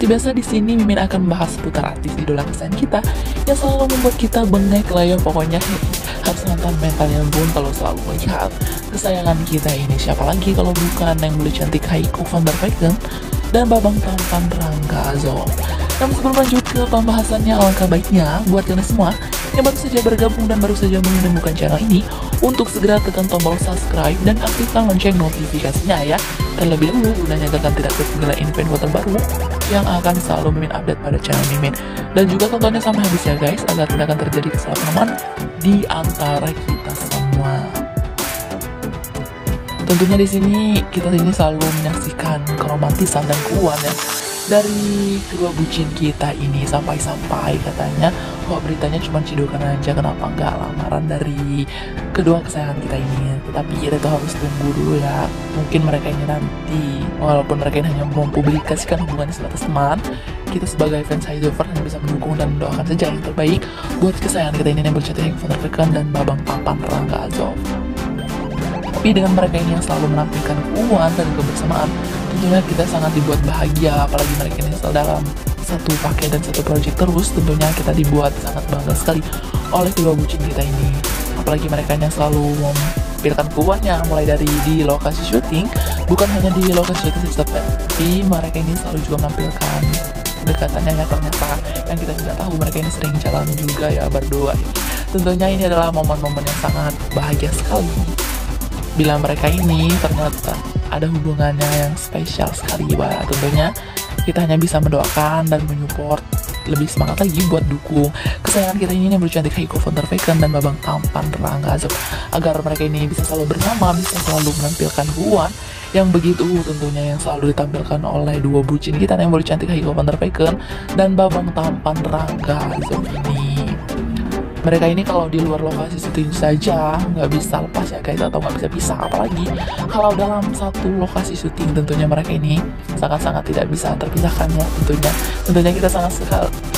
biasa di sini Mimin akan membahas seputar artis idola kesayangan kita yang selalu membuat kita bengek lah ya. Pokoknya harus nonton mentalnya Bun kalau selalu melihat kesayangan kita ini. Siapa lagi kalau bukan yang beli cantik Heiko van der Vecken dan babang tampan Rangga Azob. Namun sebelum lanjut ke pembahasannya, alangkah baiknya buat kalian semua yang baru saja bergabung dan baru saja menemukan channel ini untuk segera tekan tombol subscribe dan aktifkan lonceng notifikasinya ya. Terlebih dahulu gunanya agar tidak ketinggalan info terbaru yang akan selalu Mimin update pada channel Mimin. Dan juga tontonnya sampai habis ya guys, agar tidak akan terjadi kesalahpahaman di antara kita semua. Tentunya di sini kita selalu menyaksikan keromantisan dan keruan ya dari kedua bucin kita ini, sampai-sampai katanya kok beritanya cuma cidukan aja, kenapa nggak lamaran dari kedua kesayangan kita ini. Tetapi kita tuh harus tunggu dulu ya, mungkin mereka ini nanti, walaupun mereka ini hanya mempublikasikan hubungan sebatas teman, kita sebagai fans Heizover hanya bisa mendukung dan mendoakan saja yang terbaik buat kesayangan kita ini yang bercantik Heiko van der Vecken dan babang tampan Rangga Azob. Tapi dengan mereka ini yang selalu menampilkan keuangan dan kebersamaan, tentunya kita sangat dibuat bahagia. Apalagi mereka ini selalu dalam satu paket dan satu project terus, tentunya kita dibuat sangat bangga sekali oleh kedua bucin kita ini. Apalagi mereka yang selalu menampilkan keuangannya mulai dari di lokasi syuting, bukan hanya di lokasi syuting tapi mereka ini selalu juga menampilkan kedekatannya ya, ternyata yang kita tidak tahu mereka ini sering jalan juga ya berdua. Tentunya ini adalah momen-momen yang sangat bahagia sekali bila mereka ini ternyata ada hubungannya yang spesial sekali. Wah, tentunya kita hanya bisa mendoakan dan menyupport lebih semangat lagi buat dukung kesayangan kita ini yang bercantik Heiko van der Vecken dan babang tampan Rangga Azob, agar mereka ini bisa selalu bersama, bisa selalu menampilkan hubungan yang begitu tentunya yang selalu ditampilkan oleh dua bucin kita yang bercantik Heiko van der Vecken dan babang tampan Rangga Azob ini. Mereka ini kalau di luar lokasi syuting saja nggak bisa lepas ya guys, atau nggak bisa pisah, apalagi kalau dalam satu lokasi syuting tentunya mereka ini sangat-sangat tidak bisa terpisahkan ya. Tentunya kita sangat